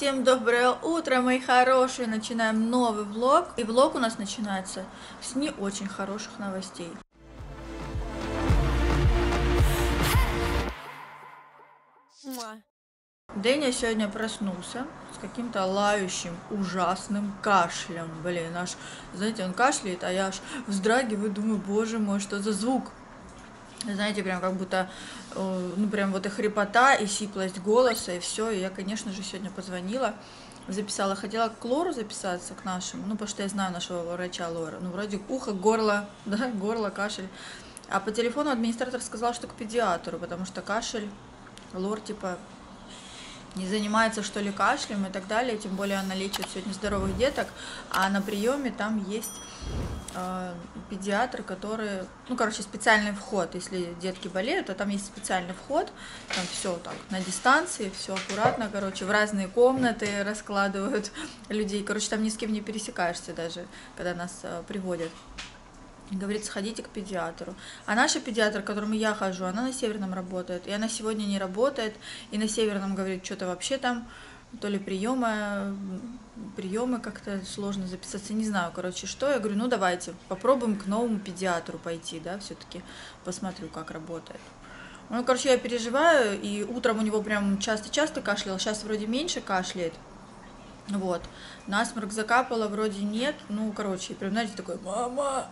Всем доброе утро, мои хорошие! Начинаем новый влог. И влог у нас начинается с не очень хороших новостей. Дэня сегодня проснулся с каким-то лающим, ужасным кашлем. Блин, аж, знаете, он кашляет, а я аж вздрагиваю, думаю, боже мой, что за звук? Знаете, прям как будто, ну прям вот и хрипота, и сиплость голоса, и все. И я, конечно же, сегодня позвонила, записала, хотела к Лору записаться, к нашему, ну потому что я знаю нашего врача Лора, ну вроде ухо, горло, да, горло, кашель. А по телефону администратор сказал, что к педиатру, потому что кашель, Лор типа не занимается, что ли, кашлем и так далее, тем более она лечит сегодня здоровых деток, а на приеме там есть педиатр, который, ну, короче, специальный вход, если детки болеют, то там есть специальный вход, там все так, на дистанции, все аккуратно, короче, в разные комнаты раскладывают людей, короче, там ни с кем не пересекаешься даже, когда нас приводят. Говорит, сходите к педиатру. А наша педиатр, к которому я хожу, она на Северном работает. И она сегодня не работает. И на Северном, говорит, что-то вообще там, то ли приемы как-то сложно записаться, не знаю, короче, что. Я говорю, ну давайте попробуем к новому педиатру пойти, да, все-таки посмотрю, как работает. Ну, короче, я переживаю, и утром у него прям часто-часто кашлял, сейчас вроде меньше кашляет. Вот. Насморк закапало, вроде нет. Ну, короче, прям, знаете, такой, мама,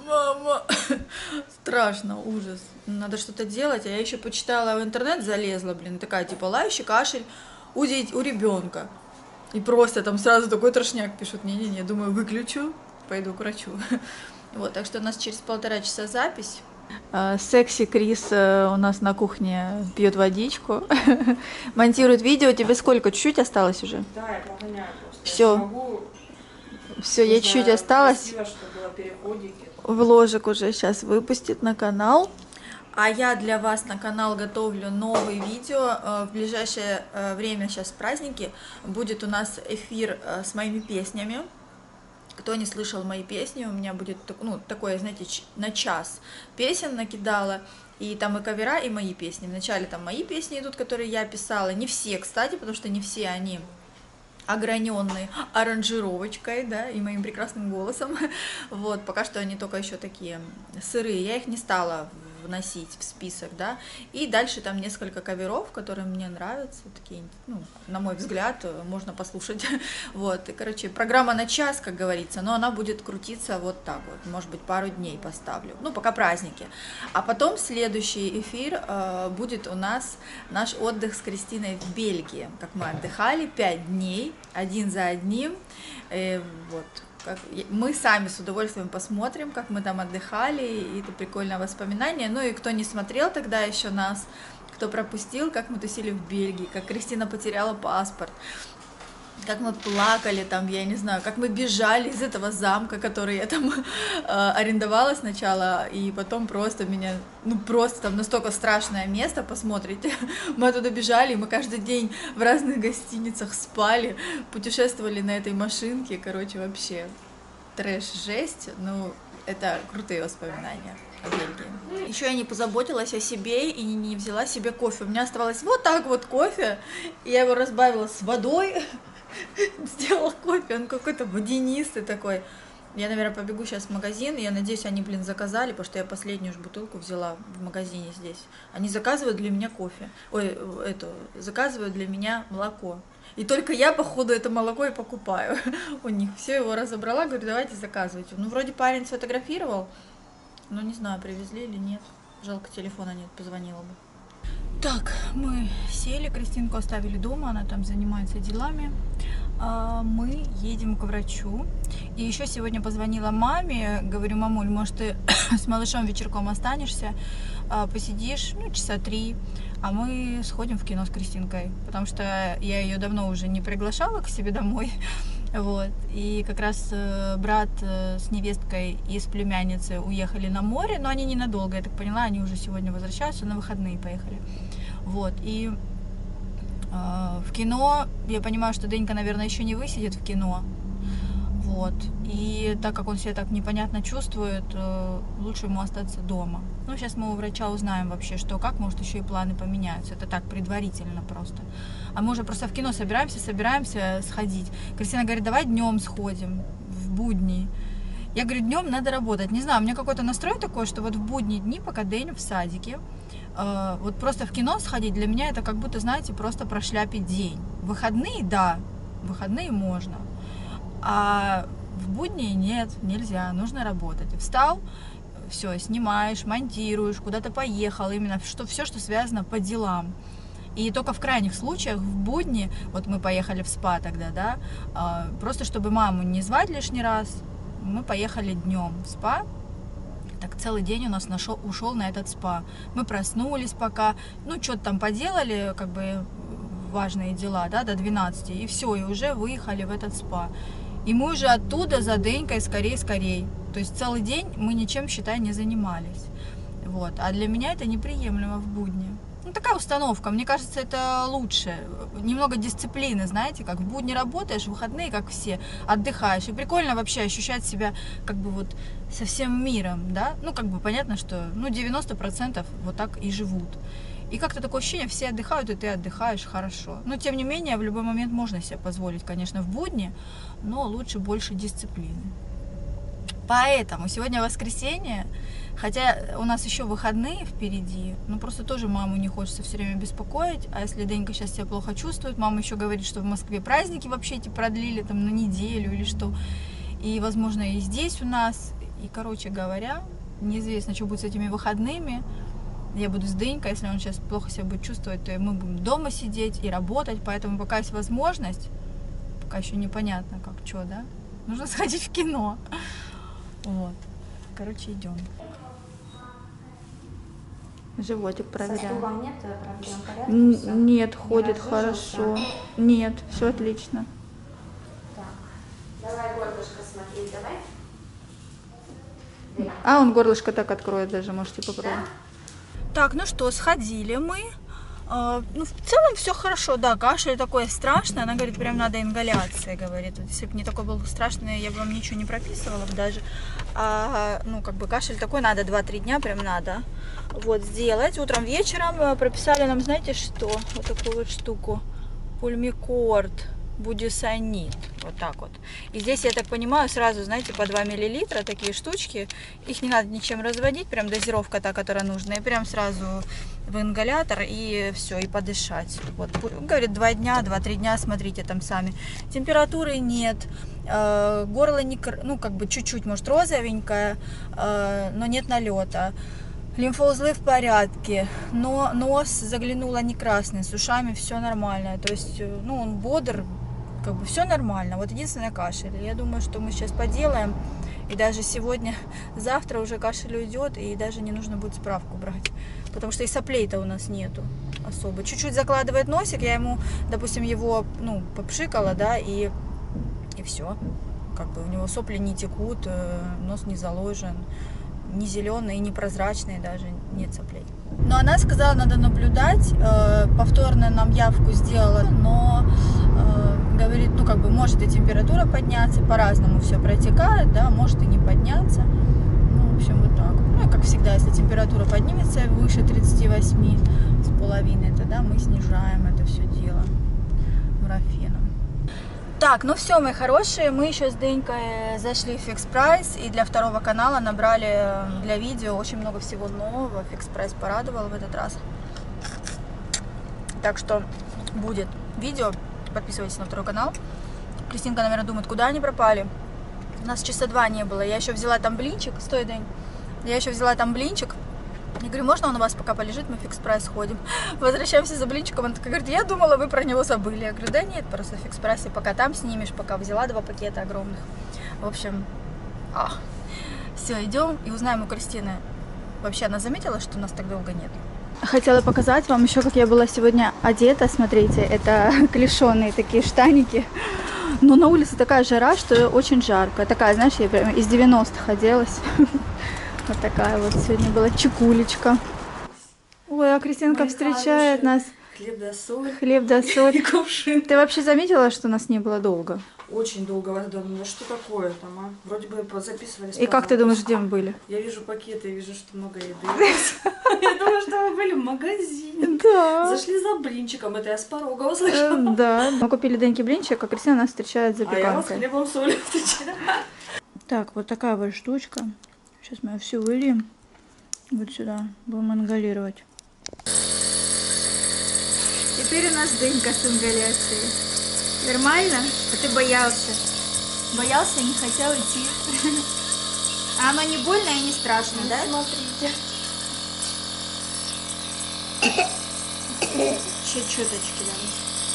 страшно, ужас, надо что-то делать. А я еще почитала в интернет, залезла, блин, такая типа лающий кашель у ребенка. И просто там сразу такой трошняк пишут. Не-не-не, думаю, выключу, пойду к врачу. Вот, так что у нас через 1,5 часа запись. Секси Крис у нас на кухне пьет водичку, монтирует видео. Тебе сколько? Чуть-чуть осталось уже? Да, я погоняю просто. Все, я чуть-чуть осталось. Красиво, чтобы было переходики. Вложик уже сейчас выпустит на канал. А я для вас на канал готовлю новые видео. В ближайшее время, сейчас праздники, будет у нас эфир с моими песнями. Кто не слышал мои песни, у меня будет, ну, такое, знаете, на час песен накидала. И там и кавера, и мои песни. Вначале там мои песни идут, которые я писала. Не все, кстати, потому что не все они ограненные аранжировочкой, да, и моим прекрасным голосом. Вот, пока что они только еще такие сырые. Я их не стала вносить в список, да. И дальше там несколько каверов, которые мне нравятся, такие, ну, на мой взгляд, можно послушать. Вот, и, короче, программа на час, как говорится, но она будет крутиться вот так вот, может быть, пару дней поставлю, ну, пока праздники. А потом следующий эфир будет у нас наш отдых с Кристиной в Бельгии, как мы отдыхали 5 дней, один за одним, вот. Мы сами с удовольствием посмотрим, как мы там отдыхали, и это прикольное воспоминание. Ну и кто не смотрел тогда еще нас, кто пропустил, как мы тусили в Бельгии, как Кристина потеряла паспорт, как мы плакали там, я не знаю, как мы бежали из этого замка, который я там арендовала сначала, и потом просто меня, ну просто там настолько страшное место, посмотрите, мы оттуда бежали, мы каждый день в разных гостиницах спали, путешествовали на этой машинке, короче, вообще трэш, жесть, ну это крутые воспоминания о Бельгии. Еще я не позаботилась о себе и не взяла себе кофе, у меня оставалось вот так вот кофе, и я его разбавила с водой, сделала кофе, он какой-то водянистый такой. Я, наверное, побегу сейчас в магазин, и я надеюсь, они, блин, заказали, потому что я последнюю же бутылку взяла в магазине здесь. Они заказывают для меня кофе, заказывают для меня молоко. И только я, походу, это молоко и покупаю у них. Все, его разобрала, говорю, давайте заказывайте. Ну, вроде парень сфотографировал, но не знаю, привезли или нет. Жалко, телефона нет, позвонила бы. Так, мы сели, Кристинку оставили дома, она там занимается делами. Мы едем к врачу. И еще сегодня позвонила маме, говорю, мамуль, может, ты с малышом вечерком останешься, посидишь, ну, часа 3, а мы сходим в кино с Кристинкой, потому что я ее давно уже не приглашала к себе домой. Вот. И как раз брат с невесткой и с племянницей уехали на море, но они ненадолго, я так поняла, они уже сегодня возвращаются, на выходные поехали. Вот. И в кино, я понимаю, что Денька, наверное, еще не высидит в кино. Вот. Вот. И так как он себя так непонятно чувствует, лучше ему остаться дома. Ну, сейчас мы у врача узнаем вообще, что как, может, еще и планы поменяются. Это так, предварительно просто. А мы уже просто в кино собираемся сходить. Кристина говорит, давай днем сходим, в будни. Я говорю, днем надо работать. Не знаю, у меня какой-то настрой такой, что вот в будние дни, пока Дэнни в садике, вот просто в кино сходить, для меня это как будто, знаете, просто прошляпить день. Выходные, да, выходные можно. А в будни нет, нельзя, нужно работать. Встал, все, снимаешь, монтируешь, куда-то поехал, именно все, что связано по делам. И только в крайних случаях, в будни, вот мы поехали в спа тогда, да, просто чтобы маму не звать лишний раз, мы поехали днем в спа. Так целый день у нас ушел на этот спа. Мы проснулись пока, ну, что-то там поделали, как бы важные дела, да, до 12, и все, и уже выехали в этот спа. И мы уже оттуда за Денькой скорей. То есть целый день мы ничем, считай, не занимались. Вот. А для меня это неприемлемо в будни. Ну, такая установка, мне кажется, это лучше. Немного дисциплины, знаете, как в будни работаешь, в выходные, как все, отдыхаешь. И прикольно вообще ощущать себя как бы вот со всем миром, да. Ну, как бы понятно, что 90% вот так и живут. И как-то такое ощущение, все отдыхают, и ты отдыхаешь хорошо. Но, тем не менее, в любой момент можно себе позволить, конечно, в будни, но лучше больше дисциплины. Поэтому сегодня воскресенье, хотя у нас еще выходные впереди, но просто тоже маму не хочется все время беспокоить. А если Денька сейчас себя плохо чувствует, мама еще говорит, что в Москве праздники вообще эти продлили там на неделю или что. И, возможно, и здесь у нас. И, короче говоря, неизвестно, что будет с этими выходными. Я буду с Денькой, если он сейчас плохо себя будет чувствовать, то мы будем дома сидеть и работать, поэтому пока есть возможность, пока еще непонятно как, что, да, нужно сходить в кино. Вот, короче, идем. Животик проверяем. Со стулом нет проблем, порядок? Все? Нет, ходит хорошо. Нет, все отлично. Так, давай горлышко смотреть, давай. А он горлышко так откроет даже, можете попробовать. Да? Так, ну что, сходили мы. Ну, в целом все хорошо, да, кашель такой страшный, она говорит, прям надо ингаляция, говорит. Если бы не такой был страшный, я бы вам ничего не прописывала бы даже. Ну, как бы кашель такой надо 2-3 дня, прям надо вот сделать. Утром, вечером прописали нам, знаете что, вот такую вот штуку, пульмикорд, будесонид, вот так вот. И здесь, я так понимаю, сразу, знаете, по 2 миллилитра такие штучки, их не надо ничем разводить, прям дозировка та, которая нужна, и прям сразу в ингалятор, и все, и подышать. Вот, говорит, 2-3 дня, смотрите там сами. Температуры нет, горло не, ну, как бы чуть-чуть, может, розовенькое, но нет налета. Лимфоузлы в порядке, но нос заглянула не красный, с ушами все нормально, то есть, ну, он бодр, как бы все нормально, вот единственное кашель. Я думаю, что мы сейчас поделаем, и даже сегодня, завтра уже кашель уйдет, и даже не нужно будет справку брать, потому что и соплей-то у нас нету особо. Чуть-чуть закладывает носик, я ему, допустим, его, ну, попшикала, да, и все, как бы у него сопли не текут, нос не заложен, не зеленый, не прозрачный, даже нет соплей. Но она сказала, надо наблюдать, повторно нам явку сделала, но говорит, ну, как бы может и температура подняться, по-разному все протекает, да, может и не подняться. Ну, в общем, вот так. Ну, и как всегда, если температура поднимется выше 38,5, тогда мы снижаем это все дело морфином. Так, ну все, мои хорошие, мы еще с Денькой зашли в Fix Price и для второго канала набрали для видео очень много всего нового. Fix Price порадовал в этот раз. Так что будет видео, подписывайтесь на второй канал. Кристинка, наверное, думает, куда они пропали. У нас часа 2 не было. Я еще взяла там блинчик. Стой, День. Я еще взяла там блинчик. Я говорю, можно он у вас пока полежит, мы в Fix Price сходим. Возвращаемся за блинчиком, она такая говорит, я думала, вы про него забыли. Я говорю, да нет, просто в Fix Price пока там снимешь, пока взяла 2 пакета огромных. В общем, все, идем и узнаем у Кристины. Вообще она заметила, что нас так долго нет. Хотела показать вам еще, как я была сегодня одета. Смотрите, это клешеные такие штаники. Но на улице такая жара, что очень жарко. Такая, знаешь, я прям из 90-х оделась. Вот такая вот сегодня была чекулечка. Ой, а Кристинка встречает нас. Хлеб да соль. Хлеб да соль. И кувшин. Ты вообще заметила, что нас не было долго? Очень долго вас думаю, ну что такое там, а? Вроде бы записывались. И как ты думаешь, где мы были? Я вижу пакеты, я вижу, что много еды. Я думаю, что мы были в магазине. Да. Зашли за блинчиком, это я с порога услышала. Да. Мы купили Деньки блинчик, а Кристина нас встречает за А я вас запеканкой. хлебом солью встречаю. Так, вот такая вот штучка. Сейчас мы ее всю выльем. Вот сюда. Будем ингалировать. Теперь у нас дынька с ингаляцией. Нормально? А ты боялся? Боялся и не хотел идти. А оно не больно и не страшно, да? Смотрите. Чуть-чуточки, да.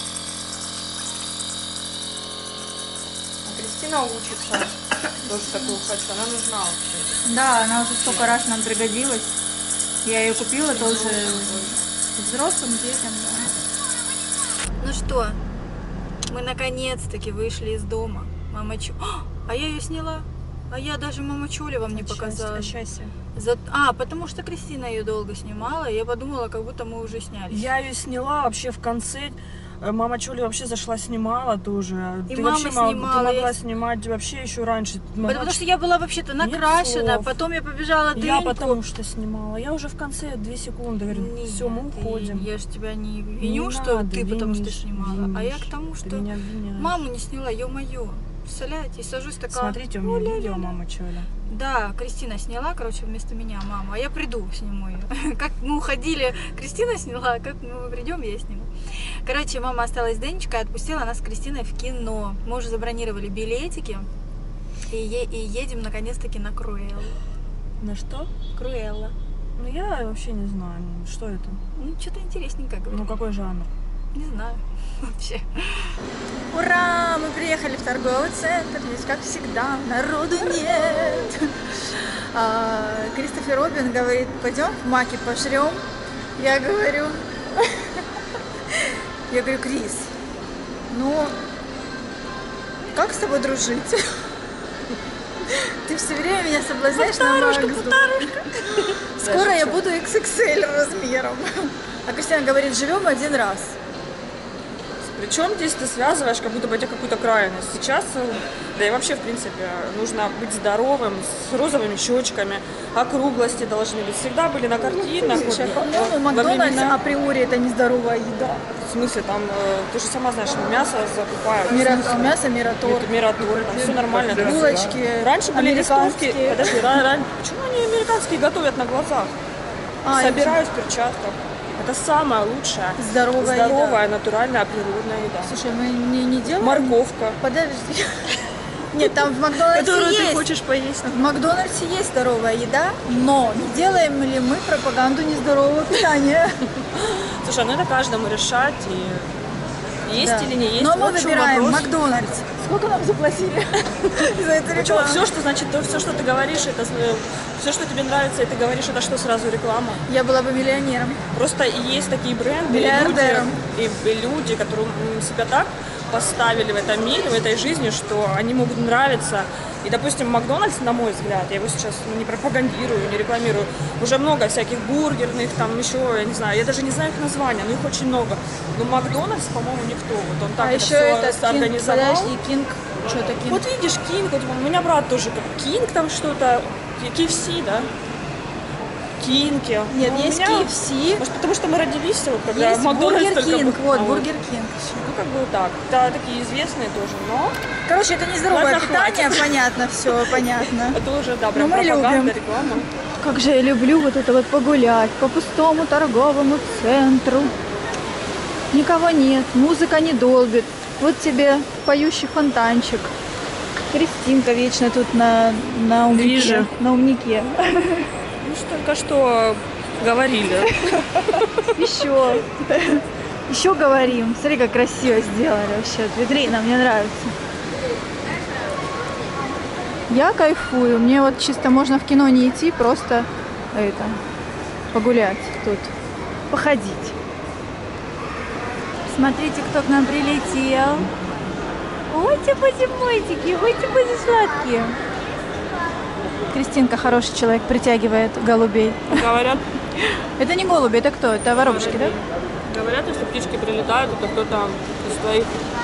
А Кристина учится. Тоже такую хочу, она нужна вообще. Да, она уже столько раз нам пригодилась. Я ее купила тоже взрослым детям, да. Ну что, мы наконец-таки вышли из дома. Мама Чу... А я ее сняла. А я даже мама Чули вам не показала. Счастье. Потому что Кристина ее долго снимала, и я подумала, как будто мы уже сняли. Я ее сняла вообще в конце. Мама Чули вообще зашла, снимала тоже. И ты мама вообще снимала, ты могла я- снимать вообще еще раньше. Потому что я была вообще-то накрашена, слов. потом я побежала дыньку. Я потому что снимала. Я уже в конце 2 секунды говорю, все, мы уходим. Я же тебя не виню, Не что надо, ты потому что винишь, снимала. А я к винишь. тому, Ты что меня обвиняешь. маму не сняла, ё-моё. Представляете, и сажусь такая... Смотрите, у меня «О-ля-ля-ля». видео мама Чуля. Да, Кристина сняла, короче, вместо меня маму, а я приду, сниму ее. Как мы уходили, Кристина сняла, а как мы придем, я сниму. Короче, мама осталась с Денечкой, отпустила нас с Кристиной в кино. Мы уже забронировали билетики и едем наконец-таки на Круэллу. На что? Круэлла. Ну я вообще не знаю, что это. Ну, что-то интересненько, говорю. Ну какой жанр? Не знаю вообще. Ура! Мы приехали в торговый центр. Здесь, как всегда, народу нет. Кристофер Робин говорит, пойдем в Маки пожрем. Я говорю, Крис, ну, как с тобой дружить? Ты все время меня соблазняешь на Макс. Скоро я буду XXL размером. А Кристина говорит, живем один раз. Причем здесь ты связываешь, как будто бы это какую-то крайность. Сейчас, да и вообще, в принципе, нужно быть здоровым, с розовыми щечками, округлости должны быть. Всегда были на картинах. Слушай, вот, по-моему, во Макдональдс времена- априори это нездоровая еда. В смысле, там, ты же сама знаешь, мясо закупают. Мясо Мираторг. Мираторг, там все нормально. Булочки Раньше были американские. листовки. Подожди, почему они американские готовят на глазах? Собирают в перчатках. Это самая лучшая, Здоровая еда. натуральная, природная еда. Слушай, мы не делаем... Морковка. Подожди. Нет, там в Макдональдсе Которую ты есть. хочешь поесть. В Макдональдсе есть здоровая еда, но не делаем ли мы пропаганду нездорового питания? Слушай, ну это каждому решать, и есть Да. или не есть. Но мы Вот в чем выбираем вопрос. Макдональдс. Сколько нам заплатили за эту рекламу? Все, что значит, все, что ты говоришь, это все, что тебе нравится, и ты говоришь, это что сразу реклама. Я была бы миллионером. Просто и есть такие бренды, Миллиардером. и люди, которые себя так поставили в этом мире, в этой жизни, что они могут нравиться. И, допустим, Макдональдс, на мой взгляд, я его сейчас не пропагандирую, не рекламирую, уже много всяких бургерных, там еще, я не знаю, я даже не знаю их названия, но их очень много. Но Макдональдс, по-моему, никто. Вот он так А это еще все этот Кинг, организовал. подожди, Кинг, что-то Кинг. Вот видишь, Кинг, вот у меня брат тоже как Кинг там что-то, KFC, да? Кинки. Нет, Ну, у есть меня- KFC, Может, потому что мы родились, вот, когда есть Макдональдс Бургер только Кинг, был. вот, А Бургер Кинг. Ну, как бы так. Да, такие известные тоже, но Короче, это нездоровое Ладно, питание, хватит. понятно, все понятно. это уже, да, прям Ну, мы пропаганда, любим. реклама. Как же я люблю вот это вот погулять по пустому торговому центру. Никого нет, музыка не долбит. Вот тебе поющий фонтанчик. Кристинка вечно тут на умнике. Движе. На умнике. Ну, что только что говорили. Еще говорим. Смотри, как красиво сделали вообще. Витрина, мне нравится. Я кайфую. Мне вот чисто можно в кино не идти, просто погулять тут, походить. Смотрите, кто к нам прилетел. Ой, мультики, ой, сладкие. Кристинка хороший человек, притягивает голубей. Говорят, Это не голуби, это кто? Это воробушки, да? говорят, если птички прилетают, это кто-то из твоих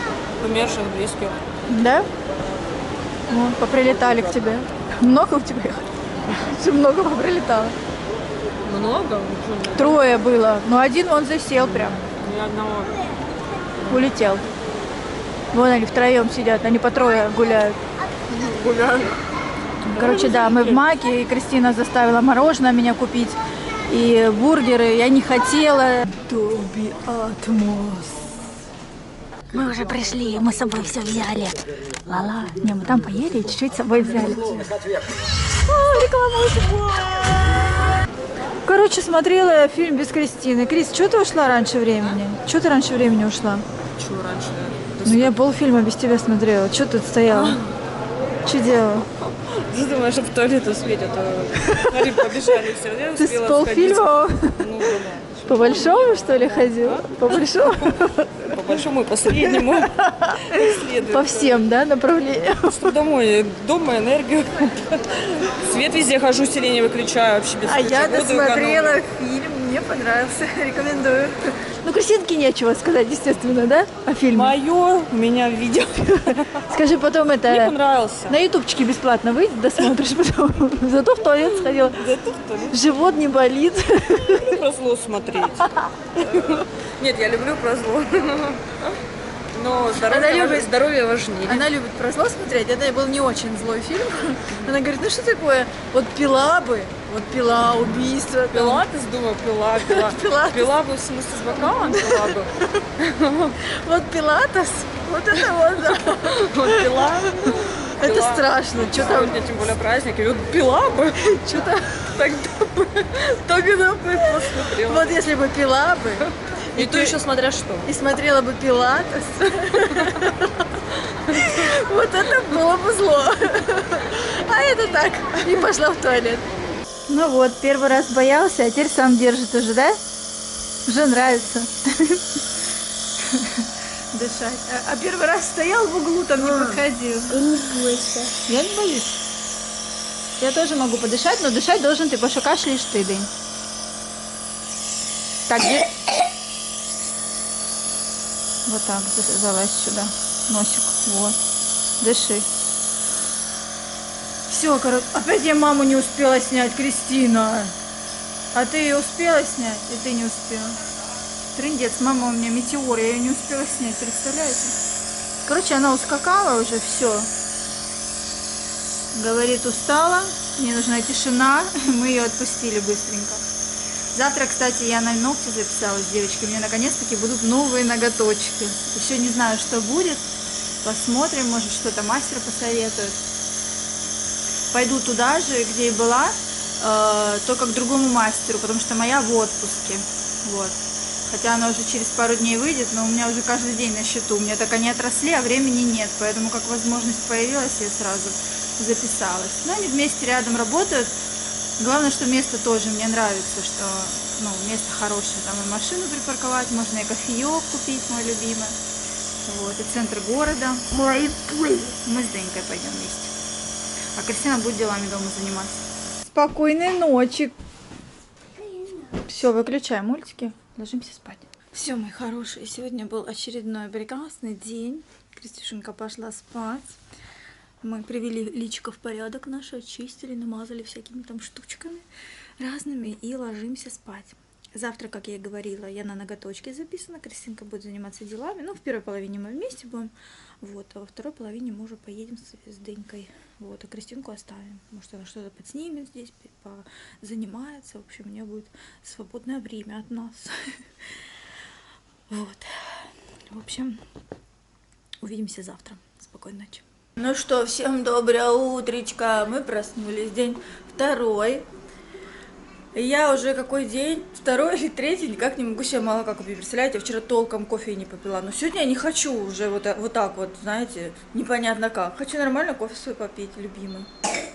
умерших, близких. Да? Ну, поприлетали к тебе. Много у тебя их? Что много поприлетало? Много? Трое было. Но один он засел прям. Ни одного. Улетел. Вон они втроем сидят, они по трое гуляют. Гуляют. Короче, да, мы в Маке, и Кристина заставила мороженое меня купить. И бургеры, я не хотела. Dolby Atmos. Мы уже пришли, мы с собой все взяли. Ла-ла. Не, мы там поели и чуть-чуть с собой взяли. О, реклама очень. Короче, смотрела я фильм без Кристины. Крис, что ты ушла раньше времени? Что ты раньше времени ушла? Чего раньше? Ну я полфильма без тебя смотрела. Что ты тут стояла? Что делала? Ты думаешь, что в туалет успеть, а то смотри, побежали все. Я Ты с успела полфильма сходить. Ну, да. по большому, что ли, ходила? По большому? По большому и по среднему. По всем, да, направлениям? Чтобы домой, дома энергию. Свет везде хожу, селение выключаю вообще без А я воду досмотрела экономлю. фильм, мне понравился, рекомендую. Ну, Кристинке нечего сказать, естественно, да, о фильме? Мое у меня видео. Скажи потом Мне это... понравился. На ютубчике бесплатно выйди, досмотришь потом. Зато в туалет сходила. Да тут что ли? Живот не болит. Люблю про зло смотреть. Нет, я люблю про зло. Но здоровье важнее. Она любит про зло смотреть. Это был не очень злой фильм. Она говорит, ну что такое? Вот пила бы. Вот пила, убийство. там. Пилатес, думаю, пила. Пилатес. Пила бы, в смысле, с бокалом пила бы. Вот пилатес. Вот это вот, да. Вот пила. Это Пила. страшно. Что там? Сегодня, тем более, праздник. И вот пила бы. Что-то... Тогда бы посмотрела. Вот если бы пила бы. И то еще смотря что. И смотрела бы пилатес. Вот это было бы зло. А это так. И пошла в туалет. Ну вот, первый раз боялся, а теперь сам держит уже, да? Уже нравится. Дышать. А первый раз стоял в углу, там не подходил. И не бойся. Я не боюсь. Я тоже могу подышать, но дышать должен ты, потому что кашляешь ты, Дань. Так, где... Вот так, залазь сюда. Носик, вот. Дыши. Все, короче, опять я маму не успела снять, Кристина. А ты ее успела снять, и ты не успела. Трындец, мама у меня метеор, я ее не успела снять, представляете? Короче, она ускакала уже, все. Говорит, устала, мне нужна тишина, мы ее отпустили быстренько. Завтра, кстати, я на ногти записалась с девочкой, мне наконец-таки будут новые ноготочки. Еще не знаю, что будет, посмотрим, может что-то мастер посоветует. Пойду туда же, где и была, только к другому мастеру, потому что моя в отпуске, вот. Хотя она уже через пару дней выйдет, но у меня уже каждый день на счету, у меня так они отросли, а времени нет, поэтому как возможность появилась, я сразу записалась. Но они вместе рядом работают. Главное, что место тоже мне нравится, что место хорошее. Там и машину припарковать, можно и кофеек купить, мой любимый. Вот, и центр города. Мы с Денькой пойдем вместе. А Кристина будет делами дома заниматься. Спокойной ночи. Все, выключаем мультики, ложимся спать. Все, мои хорошие, сегодня был очередной прекрасный день. Кристюшенька пошла спать. Мы привели личико в порядок наше, очистили, намазали всякими там штучками разными и ложимся спать. Завтра, как я и говорила, я на ноготочке записана, Кристинка будет заниматься делами. Ну, в первой половине мы вместе будем, вот, а во второй половине мы уже поедем с Денькой, вот, а Кристинку оставим. Может, она что-то подснимет здесь, занимается, в общем, у нее будет свободное время от нас. Вот, в общем, увидимся завтра. Спокойной ночи. Ну что, всем доброе утречко. Мы проснулись, день второй. Я уже какой день? Второй или третий, никак не могу себе молока купить. Представляете, я вчера толком кофе и не попила. Но сегодня я не хочу уже вот так вот, знаете, непонятно как. Хочу нормально кофе свой попить, любимый.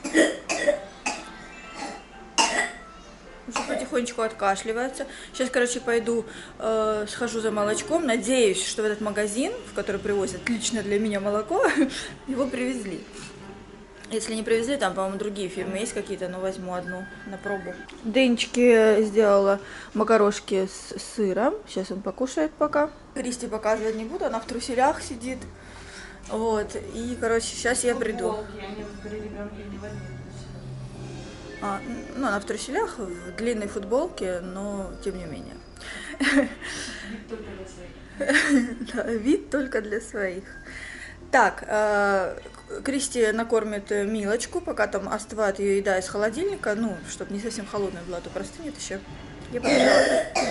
Уже потихонечку откашливается. Сейчас, короче, пойду, схожу за молочком. Надеюсь, что в этот магазин, в который привозят лично для меня молоко, его привезли. Если не привезли, там, по-моему, другие фирмы есть какие-то, но возьму одну на пробу. Денечки сделала макарошки с сыром. Сейчас он покушает пока. Кристи показывать не буду, она в труселях сидит. Вот, и, короче, сейчас я приду. Ну, она в труселях, в длинной футболке, но тем не менее. Вид только для своих. Да, вид только для своих. Так, Кристи накормит Милочку, пока там остывает ее еда из холодильника, ну, чтобы не совсем холодная была, то простынет еще. Я побежала.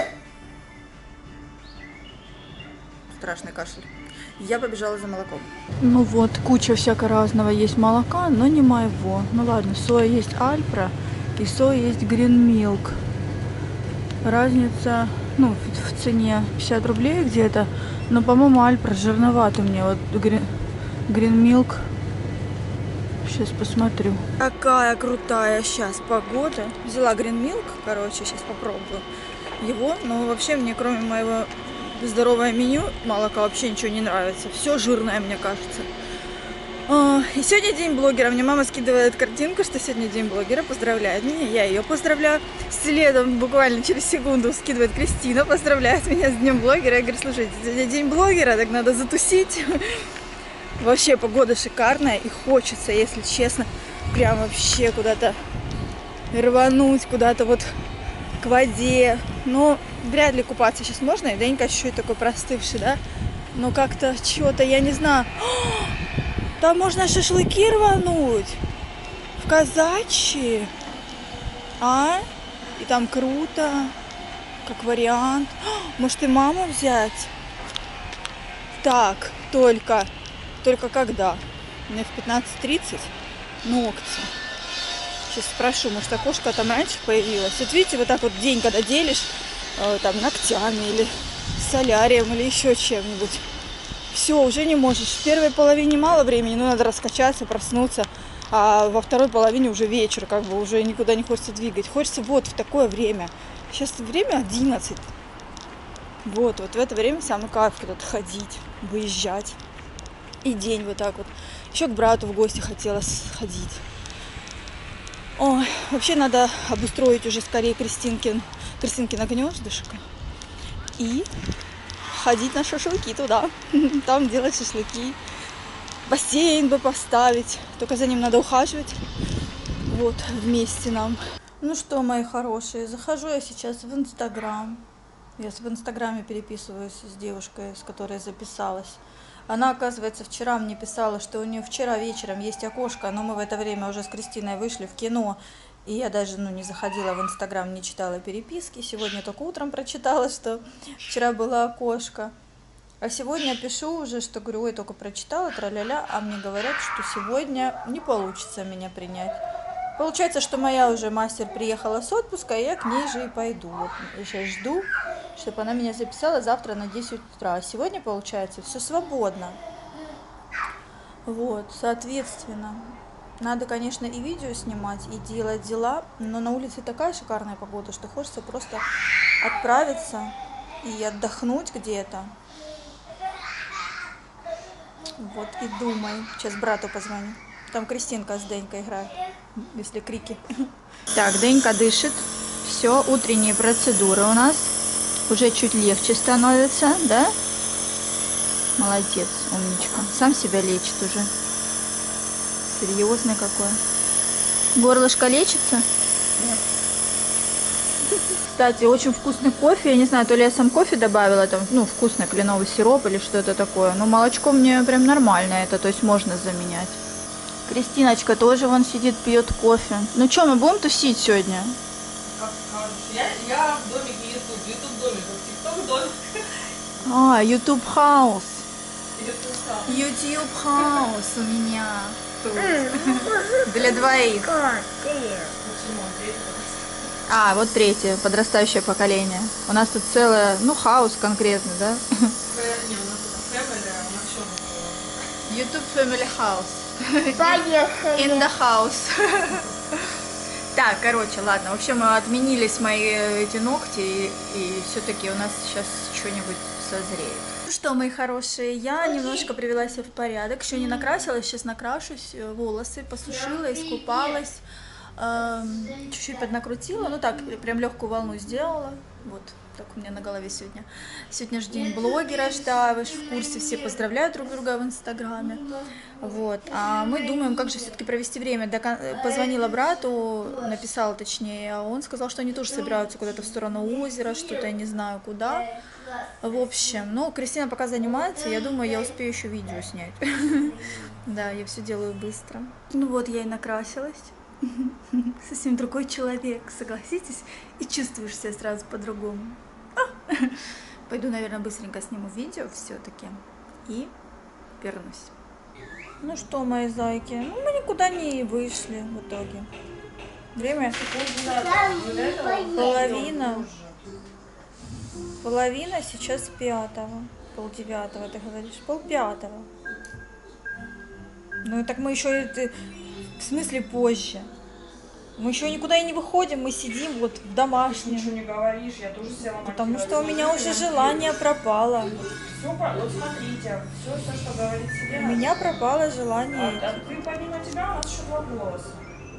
Страшный кашель. Я побежала за молоком. Ну вот, куча всякого разного есть молока, но не моего. Ну ладно, соя есть Альпра и соя есть Green Milk. Разница, ну, в цене 50 рублей где-то, но, по-моему, Альпра жирноватый мне, вот Green Milk. Сейчас посмотрю. Какая крутая сейчас погода. Взяла Green Milk, короче, сейчас попробую его, но вообще мне, кроме моего здоровое меню, молока вообще ничего не нравится. Все жирное, мне кажется. И сегодня день блогера. Мне мама скидывает картинку, что сегодня день блогера. Поздравляет меня. Я ее поздравляю. Следом буквально через секунду скидывает Кристина. Поздравляет меня с днем блогера. Я говорю, слушайте, сегодня день блогера, так надо затусить. Вообще погода шикарная. И хочется, если честно, прям вообще куда-то рвануть, куда-то вот к воде. Но вряд ли купаться сейчас можно. И Денька чуть-чуть такой простывший, да? Но как-то что-то, я не знаю. Там можно шашлыки рвануть. В Казачьи. И там круто. Как вариант. Может и маму взять? Так, только когда? Мне в 15:30 ногти. Сейчас спрошу, может окошко там раньше появилось. Вот видите, вот так вот день, когда делишь там ногтями или солярием или еще чем-нибудь. Все, уже не можешь. В первой половине мало времени, но надо раскачаться, проснуться. А во второй половине уже вечер, как бы уже никуда не хочется двигать. Хочется вот в такое время. Сейчас время 11. Вот в это время самый кайф куда-то ходить, выезжать. И день вот так вот. Еще к брату в гости хотела сходить. Ой, вообще надо обустроить уже скорее Кристинкино гнездышко. И ходить на шашлыки туда. Там делать шашлыки. Бассейн бы поставить. Только за ним надо ухаживать. Вот, вместе нам. Ну что, мои хорошие, захожу я сейчас в Инстаграм. Я в Инстаграме переписываюсь с девушкой, с которой записалась. Она, оказывается, вчера мне писала, что у нее вчера вечером есть окошко, но мы в это время уже с Кристиной вышли в кино. И я даже не заходила в Инстаграм, не читала переписки. Сегодня только утром прочитала, что вчера было окошко. А сегодня пишу уже, что говорю, ой, только прочитала, тра-ля-ля, а мне говорят, что сегодня не получится меня принять. Получается, что моя уже мастер приехала с отпуска, и я к ней же и пойду. Вот сейчас жду, чтобы она меня записала завтра на 10 утра. А сегодня, получается, все свободно. Вот, соответственно, надо, конечно, и видео снимать, и делать дела, но на улице такая шикарная погода, что хочется просто отправиться и отдохнуть где-то. Вот и думай. Сейчас брату позвоню. Там Кристинка с Денькой играет, если крики. Так, Денька дышит. Все, утренние процедуры у нас. Уже чуть легче становится, да? Молодец, умничка. Сам себя лечит уже. Серьезный какой. Горлышко лечится? Нет. Кстати, очень вкусный кофе. Я не знаю, то ли я сам кофе добавила, там, вкусный кленовый сироп или что-то такое. Но молочко мне прям нормальное это, то есть можно заменять. Кристиночка тоже вон сидит, пьет кофе. Ну что, мы будем тусить сегодня? Как скажешь. Я в домике YouTube домик, TikTok домик. YouTube House. YouTube House у меня. Для двоих. Почему? Вот третье, подрастающее поколение. У нас тут целое, хаус конкретно, да? Не, у нас это family, а у нас что? YouTube Family House. Поехали. In the house. Так, короче, ладно. В общем, отменились мои эти ногти, и все-таки у нас сейчас что-нибудь созреет. Ну что, мои хорошие, я немножко привела себя в порядок. Еще не накрасилась, сейчас накрашусь. Волосы посушила, искупалась. Чуть-чуть поднакрутила, так, прям легкую волну сделала. Вот, так у меня на голове сегодня. Сегодня же день блогера, да, вы же в курсе, все поздравляют друг друга в Инстаграме. Вот, а мы думаем, как же все-таки провести время. Позвонила брату, написала точнее, а он сказал, что они тоже собираются куда-то в сторону озера, что-то, я не знаю куда. В общем, ну, Кристина пока занимается, я думаю, я успею еще видео снять. Да, я все делаю быстро. Ну вот, я и накрасилась. Совсем другой человек, согласитесь? И чувствуешь себя сразу по-другому. Пойду, наверное, быстренько сниму видео все-таки и вернусь. Ну что, мои зайки, ну мы никуда не вышли в итоге. Время половина сейчас 5-го, 8:30, ты говоришь, 7:30. Ну так мы еще, в смысле позже. Мы еще никуда и не выходим, мы сидим вот в домашнем. Ничего не говоришь, я тоже села. Потому что у меня уже желание пропало. Все, вот смотрите, все, что говорит себе. У меня пропало желание. А ты помимо тебя, у нас еще 2 голоса.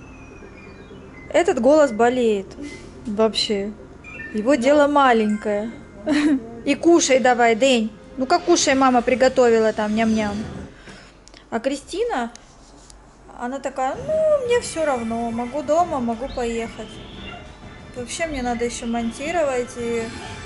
Этот голос болеет вообще. Его дело маленькое. И кушай давай, День. Ну-ка кушай, мама приготовила там, ням-ням. А Кристина, она такая, ну, мне все равно, могу дома, могу поехать. Вообще мне надо еще монтировать и...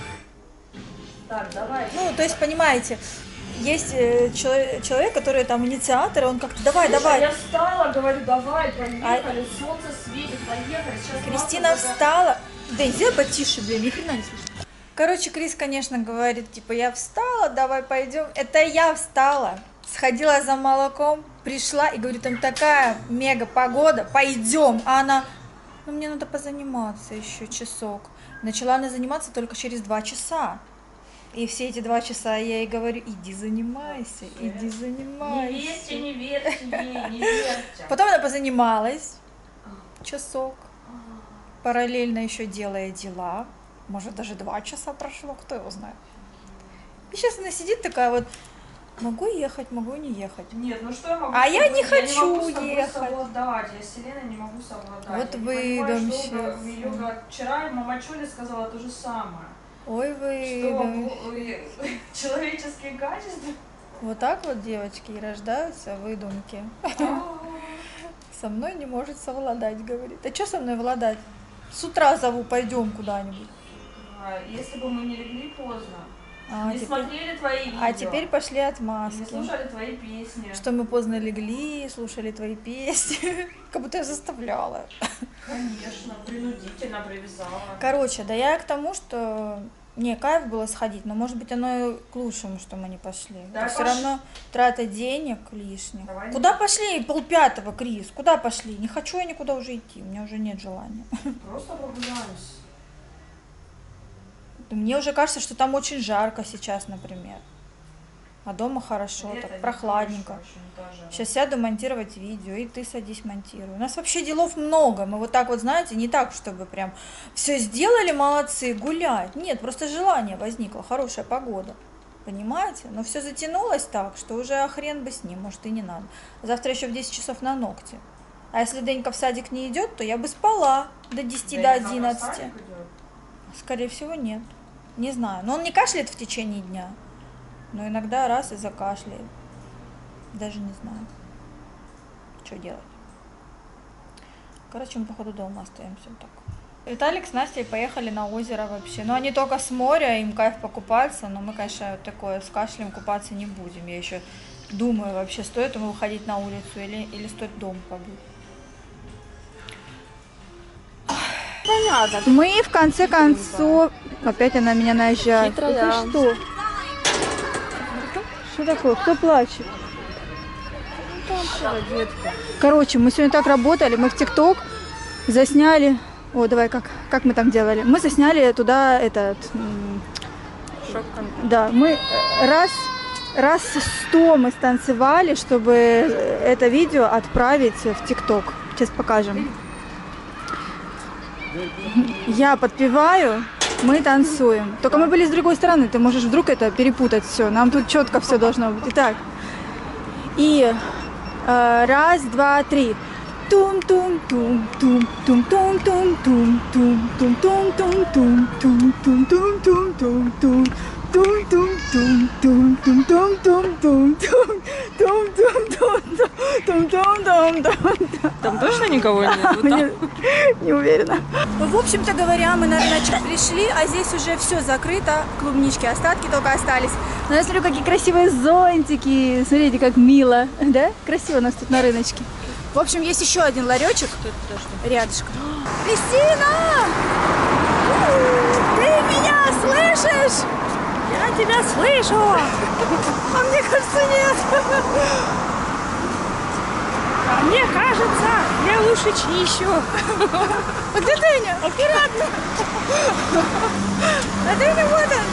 Так, давай. Ну, то есть, понимаете, есть человек, который там инициатор, он как-то, давай. Я встала, говорю, давай, поехали, солнце светит, поехали. Сейчас Кристина встала. Да, сделай потише, блин, ни хрена не слышно. Короче, Крис, конечно, говорит, типа, я встала, давай пойдем. Это я встала, сходила за молоком, пришла и говорю, там такая мега погода, пойдем. А она, ну мне надо позаниматься еще часок. Начала она заниматься только через 2 часа. И все эти 2 часа я ей говорю, иди занимайся, иди занимайся. Не верьте ей, не верьте. Потом она позанималась часок, параллельно еще делая дела. Может, даже 2 часа прошло, кто его знает. И сейчас она сидит такая вот, могу ехать, могу не ехать. Нет, ну что я могу? А я не Я хочу не могу с тобой ехать. совладать. Я с Еленой не могу совладать. Вот Я не выдам понимаю, что сейчас. вчера мама Чуля сказала то же самое. Ой, вы. Что человеческие качества. Вот так вот, девочки, и рождаются выдумки. Со мной не может совладать, говорит. А что со мной владать? С утра зову, пойдем куда-нибудь. Если бы мы не легли поздно, не теперь... смотрели твои видео, А теперь пошли отмазки. не слушали твои песни. Что мы поздно легли, слушали твои песни. Как будто я заставляла. Конечно, принудительно привязала. Короче, да я к тому, что... Не, кайф было сходить, но может быть оно и к лучшему, что мы не пошли. Да, все равно трата денег лишних. Давай Куда пошли? 4:30, Крис, куда пошли? Не хочу я никуда уже идти, у меня уже нет желания. Просто прогуляемся. Мне уже кажется, что там очень жарко сейчас, например. А дома хорошо, Лето, так прохладненько. Сейчас сяду монтировать видео, и ты садись монтируй. У нас вообще делов много. Мы вот так вот, знаете, не так, чтобы прям все сделали, молодцы, гулять. Нет, просто желание возникло, хорошая погода. Понимаете? Но все затянулось так, что уже хрен бы с ним, может и не надо. Завтра еще в 10 часов на ногти. А если Денька в садик не идет, то я бы спала до 10, до 11. Скорее всего, нет. Не знаю. Но он не кашляет в течение дня. Но иногда раз и закашляет. Даже не знаю, что делать. Короче, мы, походу, дома остаемся вот так. Виталик с Настей поехали на озеро вообще. Но они только с моря, им кайф покупаться. Но мы, конечно, вот такое с кашлем купаться не будем. Я еще думаю, вообще, стоит ему выходить на улицу или стоит дома побыть. Понятно. Мы, в конце концов... Опять она меня наезжает. Хитрая. Это что? Что такое? Кто плачет? Короче, мы сегодня так работали, мы в ТикТок засняли... О, давай, как мы там делали? Мы засняли туда этот... Да, мы раз 100 мы станцевали, чтобы это видео отправить в ТикТок. Сейчас покажем. Я подпеваю, мы танцуем. Только мы были с другой стороны, ты можешь вдруг это перепутать все. Нам тут четко все должно быть. Итак. И 1, 2, 3. Там точно никого нет? Не уверена. В общем-то говоря, мы на рыночек пришли, а здесь уже все закрыто. Клубнички, остатки только остались. Но я смотрю, какие красивые зонтики. Смотрите, как мило. Да? Красиво у нас тут на рыночке. В общем, есть еще один ларечек рядышком. Кристина! Ты меня слышишь? Я тебя слышу! А мне кажется, нет. А мне кажется, я лучше чищу. А где Дыня? Аккуратно. А Дыня вот он.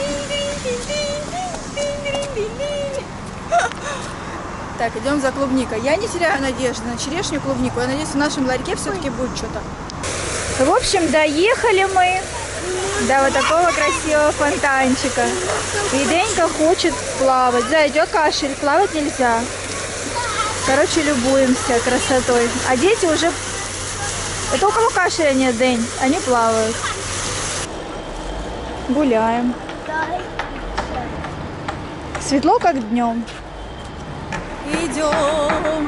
Так, идем за клубникой. Я не теряю надежды на черешню и клубнику. Я надеюсь, в нашем ларьке все-таки будет что-то. В общем, доехали мы до вот такого красивого фонтанчика. И Денька хочет плавать. Да, идет кашель, плавать нельзя. Короче, любуемся красотой. А дети уже... Это у кого кашеля нет, День? Они плавают. Гуляем. Светло, как днем. Идем.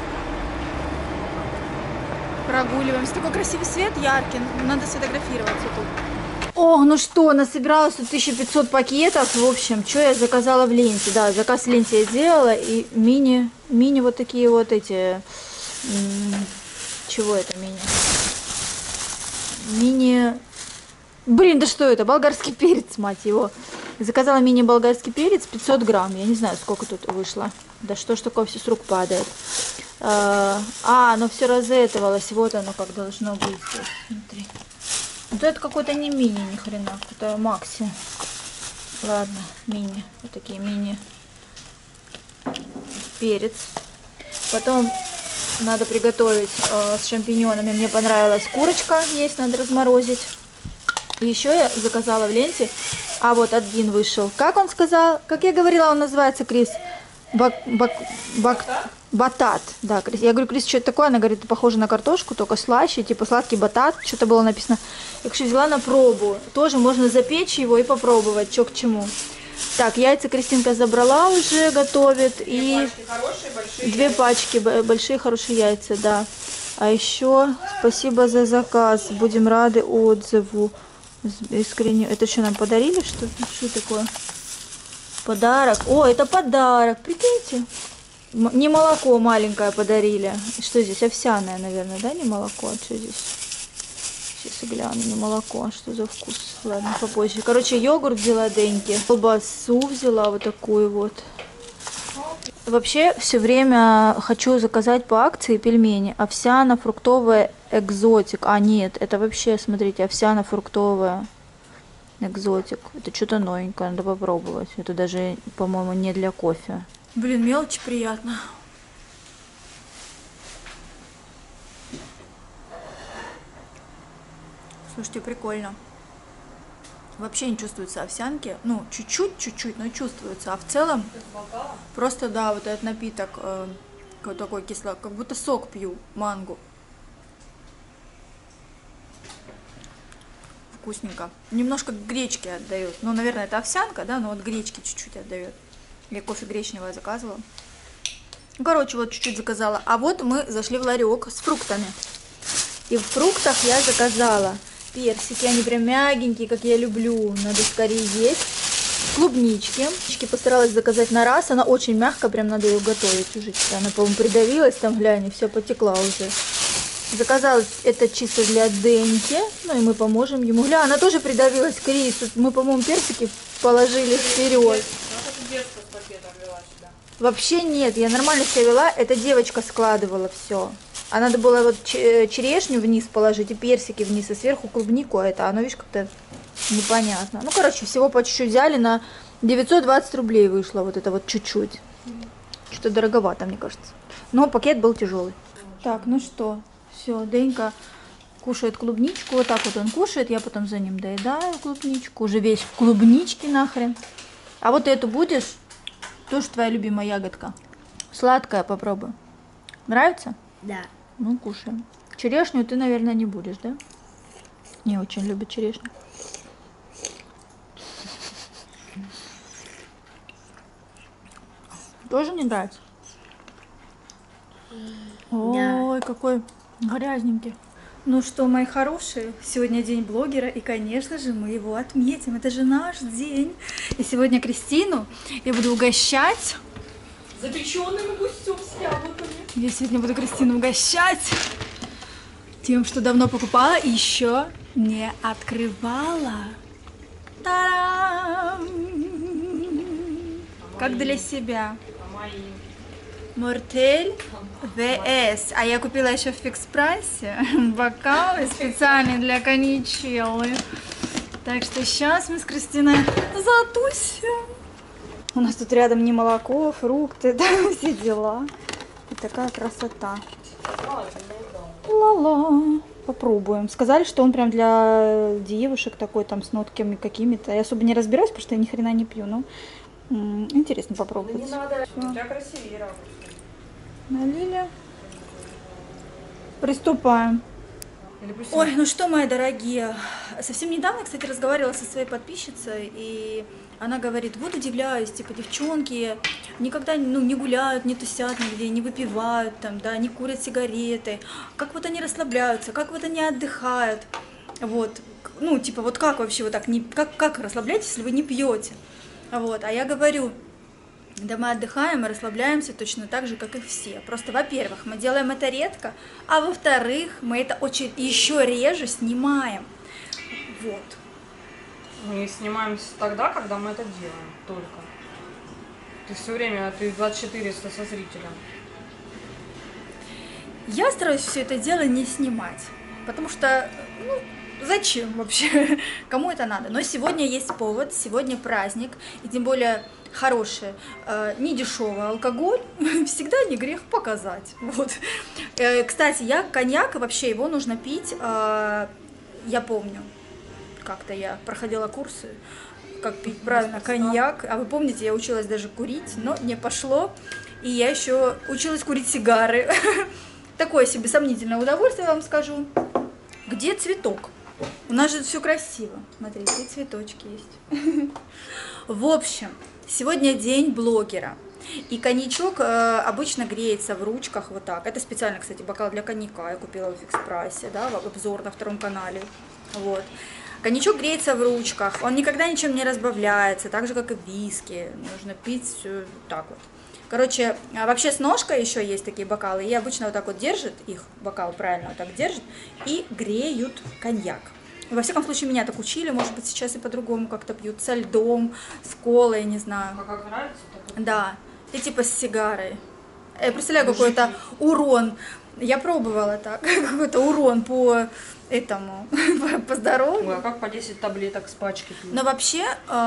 Прогуливаемся. Такой красивый свет, яркий. Надо сфотографироваться тут. Ох, ну что, насобиралась тут 1500 пакетов. В общем, что я заказала в ленте. Да, заказ в ленте я сделала. И мини вот такие вот эти... Чего это мини? Мини... Блин, да что это? Болгарский перец, мать его. Заказала мини болгарский перец 500 грамм. Я не знаю, сколько тут вышло. Да что ж такое, все с рук падает. Оно все разэтовалось. Вот оно как должно быть. Смотри. Вот это какой-то не мини, ни хрена. Какой-то макси. Ладно, мини. Вот такие мини. Перец. Потом надо приготовить с шампиньонами. Мне понравилась курочка. Есть, надо разморозить. И еще я заказала в ленте. А вот один вышел. Как он сказал? Как я говорила, он называется, Крис? Батат. Да, Крис. Я говорю, Крис, что это такое? Она говорит, похоже на картошку, только слаще, типа сладкий батат. Что-то было написано. Я, кстати, взяла на пробу. Тоже можно запечь его и попробовать, что к чему. Так, яйца Кристинка забрала уже, готовит. И две пачки, большие хорошие яйца, да. А еще спасибо за заказ. Будем рады отзыву. Искренне. Это что, нам подарили? Что такое? Подарок. О, это подарок. Прикиньте. Не молоко маленькое подарили. Что здесь? Овсяное, наверное, да? Не молоко. А что здесь? Сейчас гляну. Не молоко. А что за вкус? Ладно, попозже. Короче, йогурт взяла Деньки. Колбасу взяла вот такую вот. Вообще, все время хочу заказать по акции пельмени. Овсяно-фруктовая экзотик. А, нет, это вообще, смотрите, овсяно-фруктовая экзотик. Это что-то новенькое, надо попробовать. Это даже, по-моему, не для кофе. Блин, мелочь приятно. Слушайте, прикольно. Вообще не чувствуются овсянки. Ну, чуть-чуть, но чувствуются. А в целом, просто, да, вот этот напиток, какой такой кислый, как будто сок пью, мангу. Вкусненько. Немножко гречки отдает. Ну, наверное, это овсянка, да, но вот гречки чуть-чуть отдает. Я кофе гречневое заказывала. Ну, короче, вот чуть-чуть заказала. А вот мы зашли в ларек с фруктами. И в фруктах я заказала персики, они прям мягенькие, как я люблю. Надо скорее есть. Клубнички. Постаралась заказать на раз. Она очень мягкая, прям надо ее готовить уже. Она, по-моему, придавилась там, глянь, и все потекла уже. Заказала это чисто для Деньки. Ну и мы поможем ему. Гля, она тоже придавилась к рису. Мы, по-моему, персики положили вперед. Вообще нет, я нормально себя вела. Эта девочка складывала все. А надо было вот черешню вниз положить и персики вниз, и сверху клубнику, а это оно, видишь, как-то непонятно. Ну, короче, всего по чуть-чуть взяли, на 920 рублей вышло вот это вот чуть-чуть. Что-то дороговато, мне кажется. Но пакет был тяжелый. Так, ну что, все, Денька кушает клубничку, вот так вот он кушает, я потом за ним доедаю клубничку, уже весь в клубничке нахрен. А вот эту будешь? Тоже твоя любимая ягодка. Сладкая, попробуй. Нравится? Да. Ну, кушаем. Черешню ты, наверное, не будешь, да? Не очень любит черешню. Тоже не нравится? Ой, какой грязненький. Ну что, мои хорошие, сегодня день блогера, и, конечно же, мы его отметим. Это же наш день. И сегодня Кристину я буду угощать Запеченным гусем с яблоками. Я сегодня буду Кристину угощать тем, что давно покупала и еще не открывала. Та-дам! Как для себя. Мортель ВС. А я купила еще в фикс-прайсе бокалы специальные для коньячеллы. Так что сейчас мы с Кристиной затусим. У нас тут рядом не молоко, фрукты, да, все дела. И такая красота. Ла-ла. Попробуем. Сказали, что он прям для девушек такой, там, с нотками какими-то. Я особо не разбираюсь, потому что я ни хрена не пью. Но интересно попробовать. Не надо, у тебя красивее работает. Налили. Приступаем. Ой, ну что, мои дорогие, совсем недавно, кстати, разговаривала со своей подписчицей, и она говорит, вот удивляюсь, типа, девчонки никогда, ну, не гуляют, не тусят нигде, не выпивают, там, да, не курят сигареты, как вот они расслабляются, как вот они отдыхают, вот, ну, типа, вот как вообще вот так, не, как расслабляетесь, если вы не пьете, вот, а я говорю, да мы отдыхаем и расслабляемся точно так же, как и все. Просто, во-первых, мы делаем это редко, а во-вторых, мы это очень еще реже снимаем. Вот. Мы снимаем тогда, когда мы это делаем, только. Ты все время, ты 24 со зрителем. Я стараюсь все это дело не снимать, потому что, ну, зачем вообще? Кому это надо? Но сегодня есть повод, сегодня праздник, и тем более хороший, не дешевый алкоголь, всегда не грех показать. Вот. Кстати, коньяк, вообще его нужно пить, я помню, как-то я проходила курсы, как пить правильно коньяк, а вы помните, я училась даже курить, но не пошло, и я еще училась курить сигары. Такое себе сомнительное удовольствие, я вам скажу. Где цветок? У нас же все красиво. Смотрите, цветочки есть. В общем, сегодня день блогера. И коньячок обычно греется в ручках вот так. Это специально, кстати, бокал для коньяка я купила в фикс-прайсе, да, обзор на 2 канале. Вот. Коньячок греется в ручках, он никогда ничем не разбавляется, так же, как и виски. Нужно пить все так вот. Короче, вообще с ножкой еще есть такие бокалы, и обычно вот так вот держит их, бокал правильно вот так держит, и греют коньяк. Во всяком случае, меня так учили, может быть, сейчас и по-другому как-то пьют, со льдом, с колой, не знаю. А как нравится? Да, и типа с сигарой. Я представляю, какой-то урон. Я пробовала так, какой-то урон по этому, по здоровью. Ой, а как по 10 таблеток с пачки пьют? Но вообще,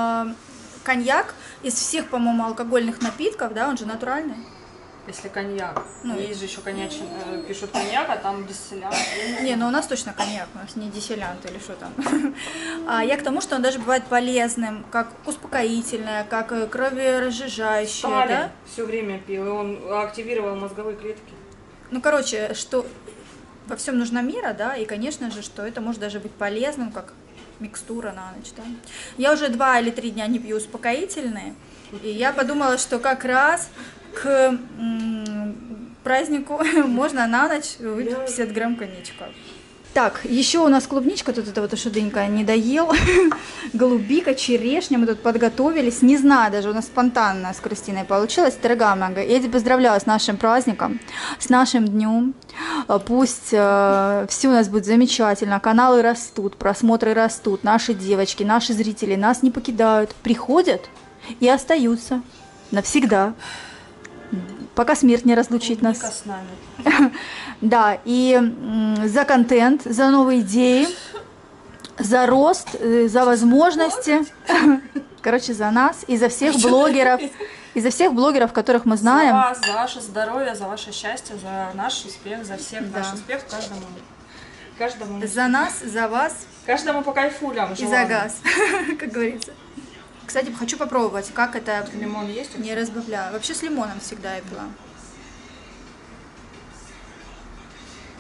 коньяк из всех, по-моему, алкогольных напитков, да, он же натуральный. Если коньяк. Ну, есть же еще пишут коньяк, а там дистиллянт. Не, ну у нас точно коньяк, у нас не дистиллянт или что там. Я к тому, что он даже бывает полезным, как успокоительное, как кроверазжижающее, да? Все время пил, и он активировал мозговые клетки. Ну, короче, что во всем нужна мера, да, и, конечно же, что это может даже быть полезным, как микстура на ночь, да. Я уже 2 или 3 дня не пью успокоительные, и я подумала, что как раз к празднику можно на ночь выпить 50 грамм коньячка. Так, еще у нас клубничка, тут это вот шуденька не доел, голубика, черешня, мы тут подготовились, не знаю, даже у нас спонтанно с Кристиной получилось, дорогая моя, я тебя поздравляю с нашим праздником, с нашим днем, пусть все у нас будет замечательно, каналы растут, просмотры растут, наши девочки, наши зрители нас не покидают, приходят и остаются навсегда. Пока смерть не разлучит нас. С нами. Да, и за контент, за новые идеи, за рост, за возможности. Короче, за нас и за всех блогеров, которых мы знаем. За вас, за ваше здоровье, за ваше счастье, за наш успех, за всех наш успех, каждому. За нас, за вас. Каждому по кайфулям. И за газ, как говорится. Кстати, хочу попробовать, как это. Лимон есть? Не разбавляю. Вообще с лимоном всегда я пила.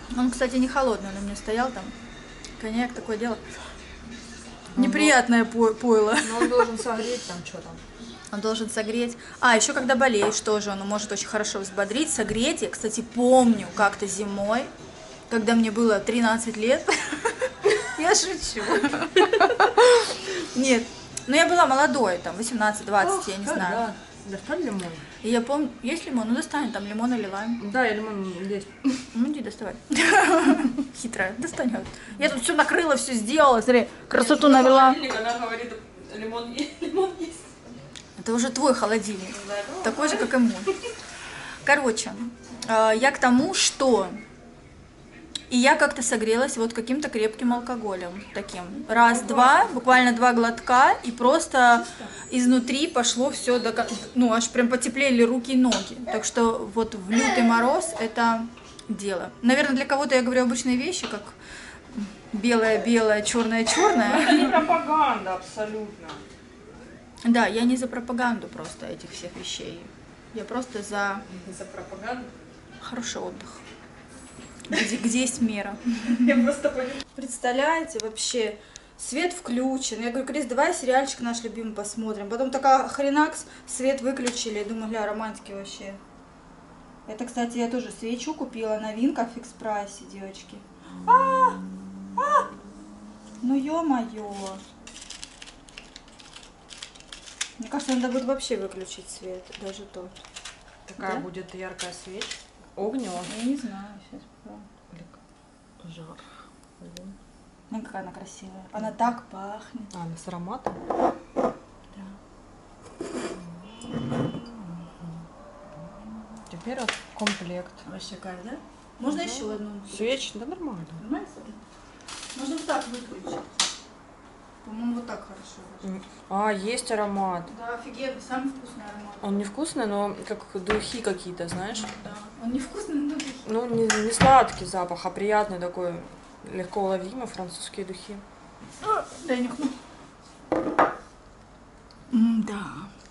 Он, кстати, не холодный, он у меня стоял там. Коньяк, такое дело. Неприятное пойло. Но он должен согреть там, что там. Он должен согреть. А, еще когда болеешь тоже, он может очень хорошо взбодрить, согреть. Я, кстати, помню как-то зимой, когда мне было 13 лет. Я шучу. Нет, но я была молодой, там, 18-20, я не знаю. Достань лимон. И я помню, есть лимон? Ну, достань, там лимон или лайм. Да, я лимон есть. Ну, иди доставай. Хитрая, достань. Я тут все накрыла, все сделала, смотри, красоту навела. Она говорит, лимон есть. Это уже твой холодильник, такой же, как и мой. Короче, я к тому, что... И я как-то согрелась вот каким-то крепким алкоголем таким. Раз-два, буквально 2 глотка, и просто изнутри пошло все, ну аж прям потеплели руки и ноги. Так что вот в лютый мороз это дело. Наверное, для кого-то я говорю обычные вещи, как белое-белое, черное-черное. Это не пропаганда абсолютно. Да, я не за пропаганду просто этих всех вещей. Я просто за пропаганду? хороший отдых. Где есть мера. Я просто поняла. Представляете, вообще, свет включен. Я говорю, Крис, давай сериальчик наш любимый посмотрим. Потом такая хренакс, свет выключили. Я думаю, гля, романтики вообще. Это, кстати, я тоже свечу купила, новинка в фикс-прайсе, девочки. Ну ё-моё. Мне кажется, надо будет вообще выключить свет, даже то. Такая Да? будет яркая свечь. Огнево. Я не знаю, сейчас попробуем. Жар. Ну, какая она красивая. Она так пахнет. А, она с ароматом? Да. Теперь вот комплект. Вообще кайф, да? Можно еще одну? Свечи, да нормально. Нормально? Можно вот так выключить. По-моему, вот так хорошо. А, есть аромат. Да, офигенно, самый вкусный аромат. Он невкусный, но как духи какие-то, знаешь? Да, он невкусный, но вкусный. Ну, не сладкий запах, а приятный такой, легко уловимый французские духи. Дай нюхну. Да.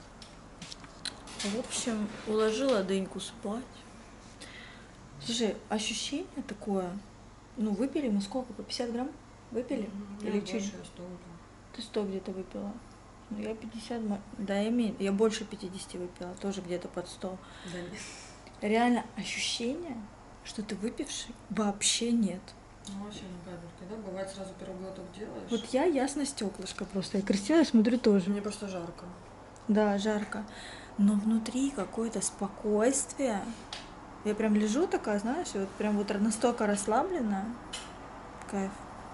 В общем, уложила Деньку спать. Слушай, ощущение такое. Ну, выпили мы сколько? По 50 грамм? Выпили? Или чуть? Ты 100 где-то выпила. Ну, я 50, да, я больше 50 выпила, тоже где-то под 100. Да нет. Реально ощущение, что ты выпивший, вообще нет. Ну, вообще не капельки, да? Бывает, сразу первый глоток делаешь. Вот я ясно стеклышко просто. Я красиво смотрю тоже. Мне просто жарко. Да, жарко. Но внутри какое-то спокойствие. Я прям лежу такая, знаешь, и вот прям вот настолько расслабленная. Кайф.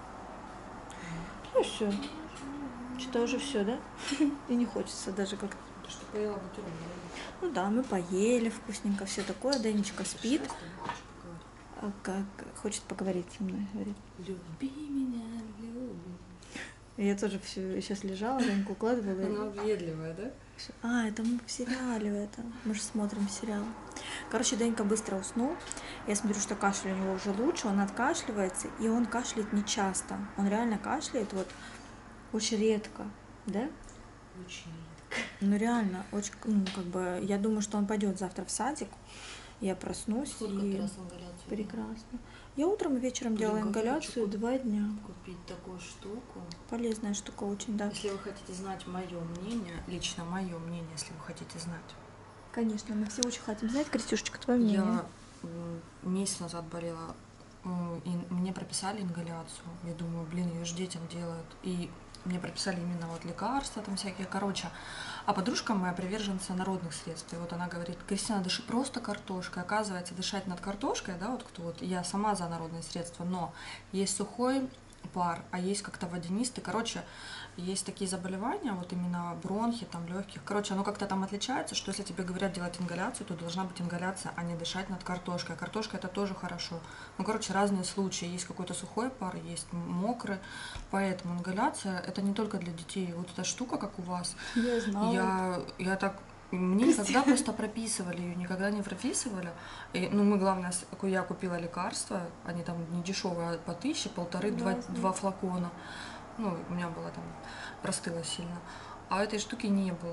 Ну все. Что-то уже все, да? И не хочется даже как-то. Ты что, поела бутерброд? Ну да, мы поели вкусненько, все такое. Денечка спит. Как хочет поговорить со мной, говорит. Люби меня, люби. Я тоже все сейчас лежала, Деньку укладывала. Она въедливая, да? А, это мы в сериале это. Мы же смотрим сериал. Короче, Денька быстро уснул. Я смотрю, что кашель у него уже лучше, он откашливается, и он кашляет нечасто. Он реально кашляет вот очень редко, да? Очень. Ну реально, очень, ну, как бы, я думаю, что он пойдет завтра в садик. Я проснусь и прекрасно. Я утром и вечером делала ингаляцию 2 дня. Купить такую штуку. Полезная штука очень, да. Если вы хотите знать мое мнение, лично мое мнение, если вы хотите знать. Конечно, мы все очень хотим знать. Крестюшечка, твое мнение? Я месяц назад болела, и мне прописали ингаляцию. Я думаю, блин, ее же детям делают. И мне прописали именно вот лекарства там всякие, короче. А подружка моя приверженца народных средств. И вот она говорит: Кристина, дыши просто картошкой. Оказывается, дышать над картошкой, да, вот кто вот, я сама за народные средства, но есть сухой пар, а есть как-то водянистый. Короче, есть такие заболевания, вот именно бронхи, там, легких. Короче, оно как-то там отличается, что если тебе говорят делать ингаляцию, то должна быть ингаляция, а не дышать над картошкой. А картошка — это тоже хорошо. Ну, короче, разные случаи. Есть какой-то сухой пар, есть мокрый. Поэтому ингаляция — это не только для детей. Вот эта штука, как у вас. Я знала. Я так... Мне никогда просто прописывали ее, никогда не прописывали. И, ну, мы, главное, я купила лекарства, они там не дешевые, а по 1000, 1,5, 2 флакона. Ну, у меня было там, простыла сильно. А этой штуки не было.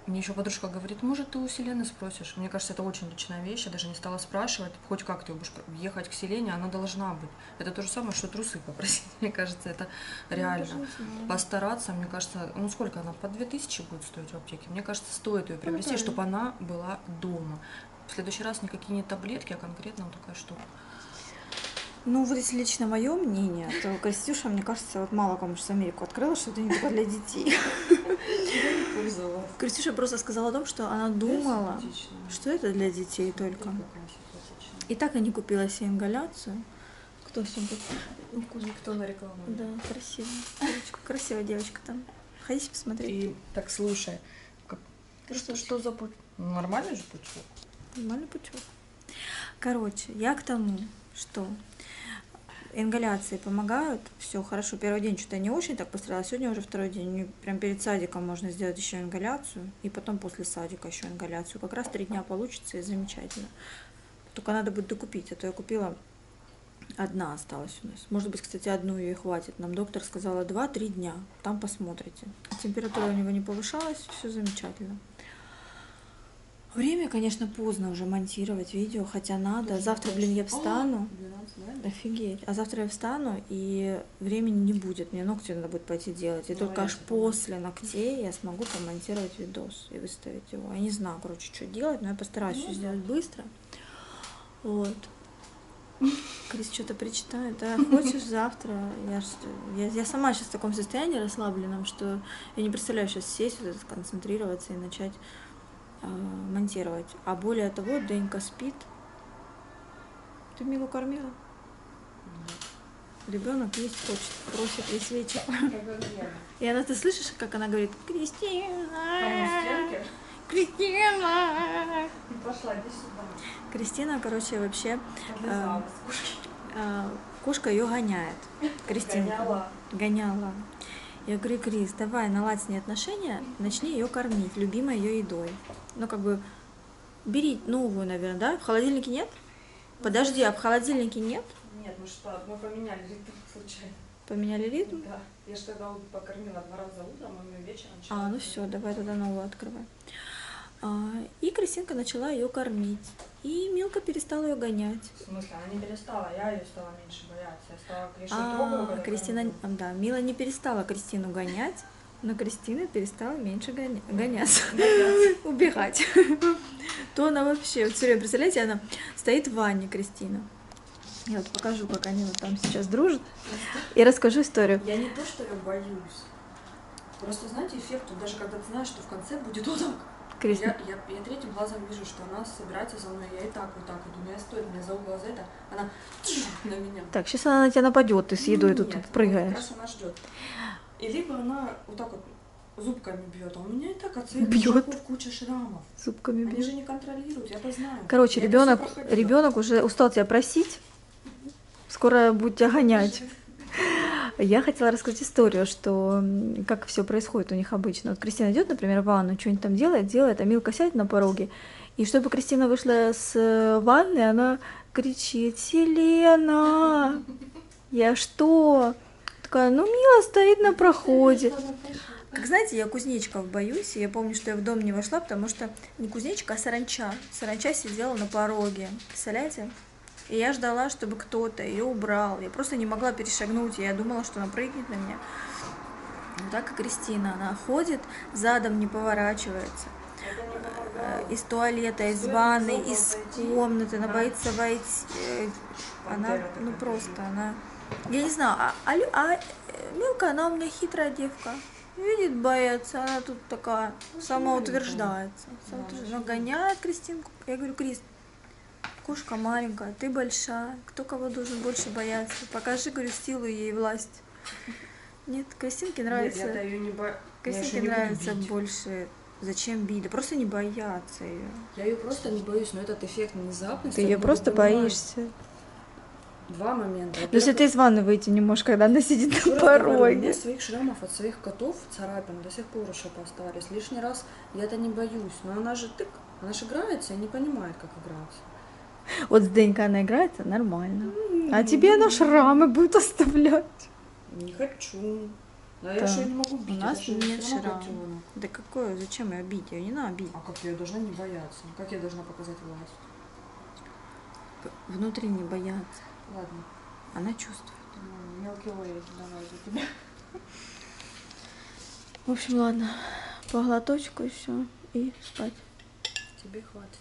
Мне еще подружка говорит, может, ты у Селены спросишь. Мне кажется, это очень личная вещь, я даже не стала спрашивать, хоть как ты будешь ехать к Селене, она должна быть. Это то же самое, что трусы попросить, мне кажется, это реально. Постараться, мне кажется, ну сколько она, по 2000 будет стоить в аптеке? Мне кажется, стоит ее приобрести, чтобы она была дома. В следующий раз никакие не таблетки, а конкретно вот такая штука. Ну, вот если лично мое мнение, то Костюша, мне кажется, вот мало кому сейчас Америку открыла, что это не только для детей. Костюша просто сказала о том, что она думала, что это для детей только. И так и не купила себе ингаляцию. Кто всем купил? Никто на рекламу. Да, красиво. Красивая девочка там. Ходите посмотреть. И так слушай, что за путь? Нормальный же пучок. Нормальный пучок. Короче, я к тому, что ингаляции помогают, все хорошо. Первый день что-то не очень так постаралась, сегодня уже второй день. Мне прям перед садиком можно сделать еще ингаляцию, и потом после садика еще ингаляцию. Как раз 3 дня получится, и замечательно. Только надо будет докупить, а то я купила, одна осталась у нас. Может быть, кстати, одну ее и хватит. Нам доктор сказала 2-3 дня, там посмотрите. Температура у него не повышалась, все замечательно. Время, конечно, поздно уже монтировать видео, хотя надо. Завтра, блин, я встану. 12, да? Офигеть. А завтра я встану, и времени не будет. Мне ногти надо будет пойти делать. И только аж после ногтей я смогу помонтировать видос и выставить его. Я не знаю, короче, что делать, но я постараюсь все сделать быстро. Вот. Крис что-то причитает. Да, хочешь завтра? Я сама сейчас в таком состоянии расслабленном, что я не представляю сейчас сесть, вот это, сконцентрироваться и начать монтировать. А более того, Денька спит. Ты Милу кормила? Ребенок есть хочет, просит весь вечер. И она, ты слышишь, как она говорит: Кристина! Кристина! Пошла, иди сюда. Кристина, короче, вообще кошка ее гоняет. Кристина гоняла. Я говорю: Крис, давай наладь с ней отношения, начни ее кормить любимой ее едой. Ну, как бы, бери новую, наверное, да? В холодильнике нет? Подожди, а в холодильнике нет? Нет, мы поменяли ритм случайно. Поменяли ритм? Да. Я же тогда покормила 2 раза утром, и вечером. Ну все, давай тогда новую открывай. И Кристинка начала ее кормить. И Милка перестала ее гонять. В смысле, она не перестала, я ее стала меньше бояться. Я стала, конечно, Кристина, да, Мила не перестала Кристину гонять, но Кристина перестала меньше гоняться, убегать. То она вообще, все время, представляете, она стоит в ванне, Кристина. Я вот покажу, как они вот там сейчас дружат, и расскажу историю. Я не то, что я боюсь. Просто, знаете, эффект, вот даже когда ты знаешь, что в конце будет вот так. Я третьим глазом вижу, что она собирается за мной, я и так вот иду. У меня стоит, меня за угол за это, она на меня. Так, сейчас она на тебя нападет, ты с едой тут прыгаешь. Как раз она ждет. И либо она вот так вот зубками бьет, а у меня и так от своих куча шрамов. Зубками бьет. Они же не контролируют, я это знаю. Короче, ребенок уже устал тебя просить, скоро будет тебя гонять. Я хотела рассказать историю, что как все происходит у них обычно. Вот Кристина идет, например, в ванну, что-нибудь там делает, а Милка сядет на пороге, и чтобы Кристина вышла с ванны, она кричит: Селена! Я что? Такая: ну, Мила стоит на проходе. Как знаете, я кузнечиков боюсь, и я помню, что я в дом не вошла, потому что не кузнечика, а саранча. Саранча сидела на пороге, представляете? И я ждала, чтобы кто-то ее убрал. Я просто не могла перешагнуть. Я думала, что она прыгнет на меня. Но так как Кристина, она ходит, задом не поворачивается. Из туалета, из ванны, из комнаты. Она боится войти. Она, ну просто, она... Я не знаю, Милка, она у меня хитрая девка. Видит, боится. Она тут такая, самоутверждается. Она гоняет Кристинку. Я говорю: Крис, кошка маленькая, ты большая, кто кого должен больше бояться? Покажи, говорю, силу ей, власть. Нет, Кристинке нравится. Нет, я ее не боюсь. Кристинке нравится больше. Зачем бить? Да просто не бояться ее. Я ее просто не боюсь, но этот эффект внезапности. Ты ее просто боишься. 2 момента. Но если ты из ванны выйти не можешь, когда она сидит на пороге. У меня своих шрамов от своих котов, царапин до сих пор еще остались. Лишний раз я это не боюсь. Но она же играется и не понимает, как играться. Вот с Денькой она играется нормально. А тебе она шрамы будет оставлять. Не хочу. Но я же её не могу У бить. нас это же нет всё равно шрама. котёнок. Да какое? Зачем ее бить? Ее не надо бить. А как я её должна не бояться? Как я должна показать власть? Внутри не бояться. Ладно, Она чувствует. Milky Way, давай за тебя. В общем, ладно. По глоточку и все. И спать. Тебе хватит.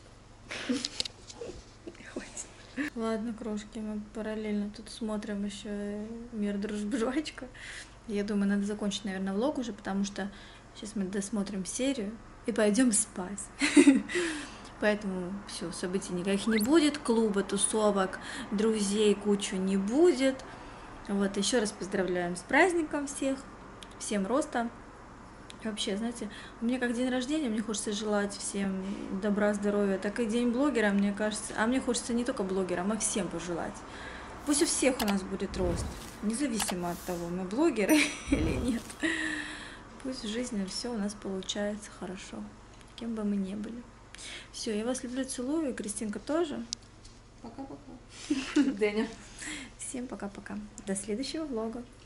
Ладно, крошки, мы параллельно тут смотрим еще «Мир, дружба, жвачка». Я думаю, надо закончить, наверное, влог уже, потому что сейчас мы досмотрим серию и пойдем спать. Поэтому все, событий никаких не будет, клуба, тусовок, друзей кучу не будет. Вот, еще раз поздравляем с праздником всех, всем роста. И вообще, знаете, у меня как день рождения, мне хочется желать всем добра, здоровья, так и день блогера, мне кажется, а мне хочется не только блогерам, а всем пожелать. Пусть у всех у нас будет рост, независимо от того, мы блогеры или нет. Пусть в жизни все у нас получается хорошо, кем бы мы ни были. Все, я вас люблю, целую, и Кристинка тоже. Пока-пока. Дэня. Всем пока-пока. До следующего влога.